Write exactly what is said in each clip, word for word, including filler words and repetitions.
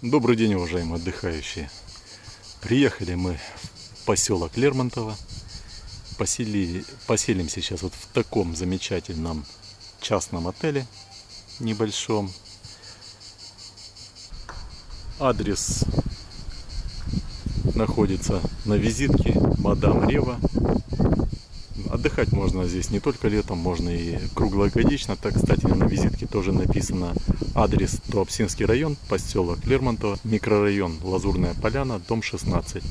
Добрый день, уважаемые отдыхающие. Приехали мы в поселок Лермонтово. Посели... Поселимся сейчас вот в таком замечательном частном отеле небольшом. Адрес находится на визитке Мадам Рева. Отдыхать можно здесь не только летом, можно и круглогодично. Так, кстати, на визитке тоже написано адрес: Туапсинский район, поселок Лермонтово, микрорайон Лазурная Поляна, дом шестнадцать.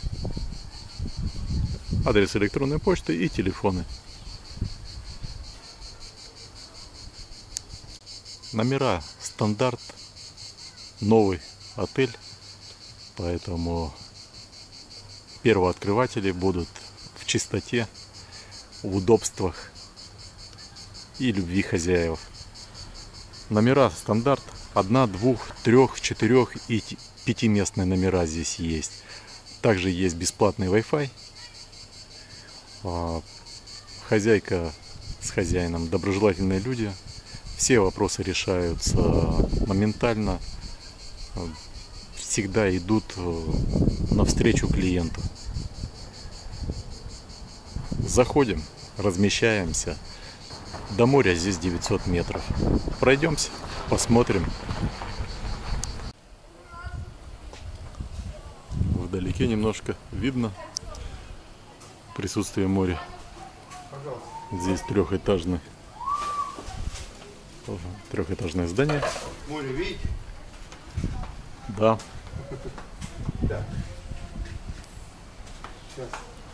Адрес электронной почты и телефоны. Номера стандарт, новый отель, поэтому первооткрыватели будут в чистоте, в удобствах и любви хозяев. Номера стандарт: одна, двух, трех, четырех и пятиместные номера здесь есть. Также есть бесплатный Wi-Fi. Хозяйка с хозяином доброжелательные люди. Все вопросы решаются моментально. Всегда идут навстречу клиенту. Заходим, размещаемся. До моря здесь девятьсот метров. Пройдемся, посмотрим. Вдалеке немножко видно присутствие моря. Здесь трехэтажный, трехэтажное здание. Море видите? Да. Да. Сейчас.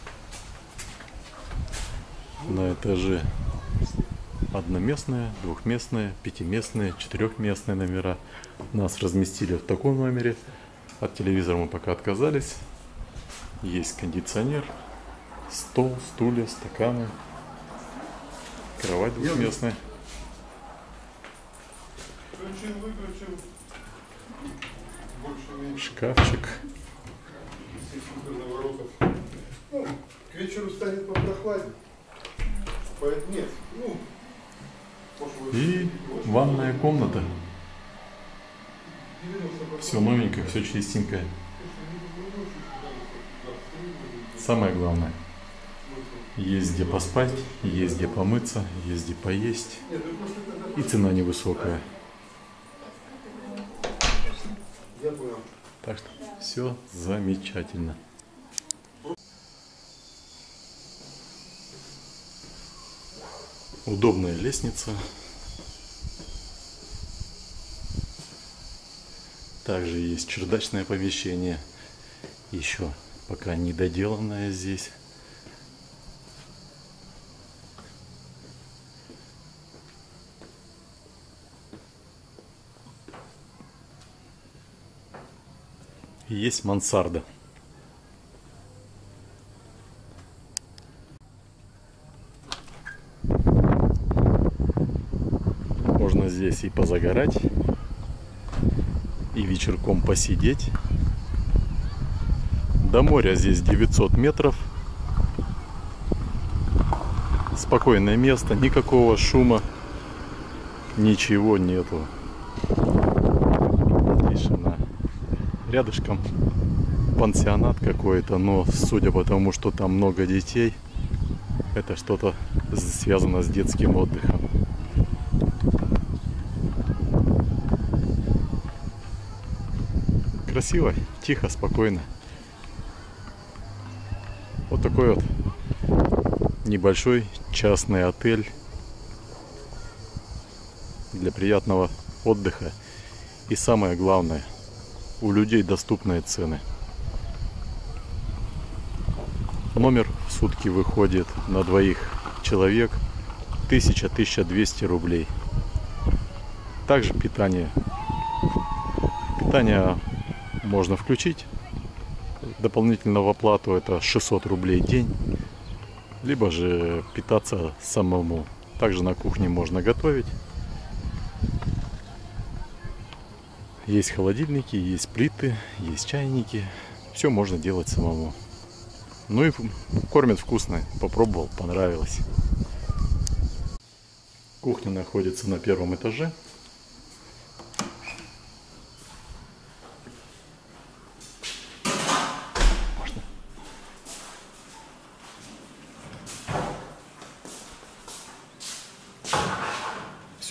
На этаже одноместные, двухместные, пятиместные, четырехместные номера. Нас разместили в таком номере. От телевизора мы пока отказались. Есть кондиционер, стол, стулья, стаканы, кровать двухместная. Включил, выключил. Больше-меньше. Шкафчик. Ну, к вечеру станет попрохладнее. Поэтому нет. Ну, и ванная комната. Все новенькое, все чистенькое. Самое главное: есть где поспать, есть где помыться, есть где поесть. И цена невысокая. Так что все замечательно. Удобная лестница. Также есть чердачное помещение. Еще пока не доделанное здесь. И есть мансарда. Можно здесь и позагорать, и вечерком посидеть. До моря здесь девятьсот метров. Спокойное место, никакого шума, ничего нету. Тишина. Рядышком пансионат какой-то, но судя по тому, что там много детей, это что-то связано с детским отдыхом. Красиво, тихо, спокойно. Вот такой вот небольшой частный отель для приятного отдыха. И самое главное, у людей доступные цены. Номер в сутки выходит на двоих человек тысяча — тысяча двести рублей. Также питание. Питание можно включить дополнительно в оплату, это шестьсот рублей в день, либо же питаться самому. Также на кухне можно готовить. Есть холодильники, есть плиты, есть чайники. Все можно делать самому. Ну и кормят вкусно. Попробовал, понравилось. Кухня находится на первом этаже.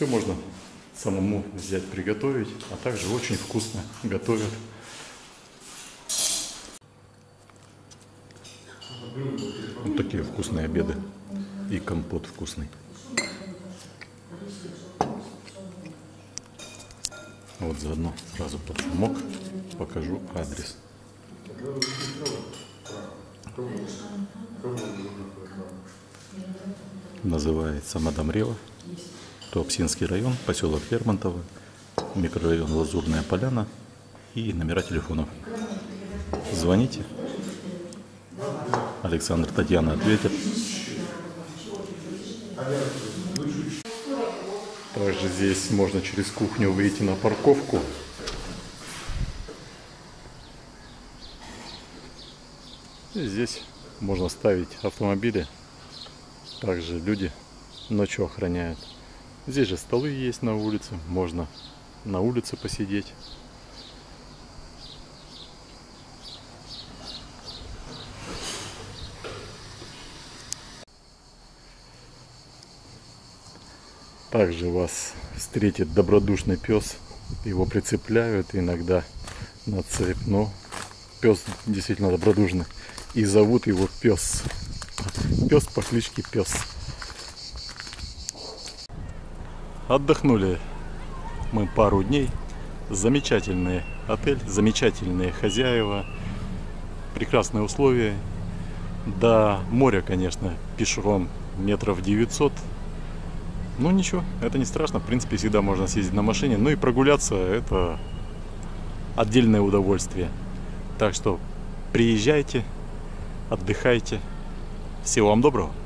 Все можно самому взять, приготовить, а также очень вкусно готовят. Вот такие вкусные обеды и компот вкусный. Вот заодно сразу под замок покажу адрес. Называется Мадам Рева, Туапсинский район, поселок Лермонтово, микрорайон Лазурная Поляна и номера телефонов. Звоните. Александр, Татьяна ответит. Также здесь можно через кухню выйти на парковку. И здесь можно ставить автомобили. Также люди ночью охраняют. Здесь же столы есть на улице. Можно на улице посидеть. Также вас встретит добродушный пес. Его прицепляют иногда на цепь. Но пес действительно добродушный. И зовут его Пес. Пес по кличке Пес. Отдохнули мы пару дней. Замечательный отель, замечательные хозяева, прекрасные условия. До моря, конечно, пешком метров девятьсот. Ну ничего, это не страшно. В принципе, всегда можно съездить на машине. Ну и прогуляться — это отдельное удовольствие. Так что приезжайте, отдыхайте. Всего вам доброго.